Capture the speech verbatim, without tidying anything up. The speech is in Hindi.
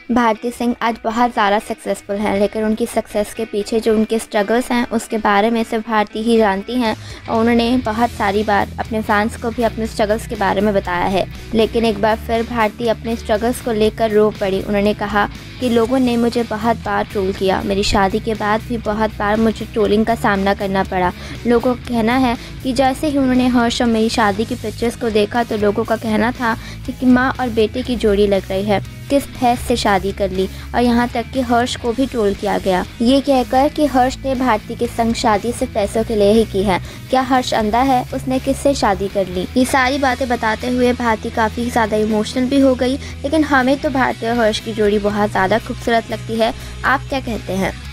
भारती सिंह आज बहुत ज़्यादा सक्सेसफुल हैं, लेकिन उनकी सक्सेस के पीछे जो उनके स्ट्रगल्स हैं उसके बारे में सिर्फ भारती ही जानती हैं। और उन्होंने बहुत सारी बार अपने फैंस को भी अपने स्ट्रगल्स के बारे में बताया है। लेकिन एक बार फिर भारती अपने स्ट्रगल्स को लेकर रो पड़ी। उन्होंने कहा कि लोगों ने मुझे बहुत बार ट्रोल किया, मेरी शादी के बाद भी बहुत बार मुझे ट्रोलिंग का सामना करना पड़ा। लोगों का कहना है कि जैसे ही उन्होंने हर्ष और मेरी शादी की पिक्चर्स को देखा तो लोगों का कहना था कि माँ और बेटे की जोड़ी लग रही है, किस भैंस से शादी कर ली। और यहाँ तक कि हर्ष को भी ट्रोल किया गया, ये कहकर कि हर्ष ने भारती के संग शादी सिर्फ पैसों के लिए ही की है, क्या हर्ष अंधा है, उसने किससे शादी कर ली। ये सारी बातें बताते हुए भारती काफ़ी ज़्यादा इमोशनल भी हो गई। लेकिन हमें तो भारती और हर्ष की जोड़ी बहुत ज़्यादा खूबसूरत लगती है। आप क्या कहते हैं?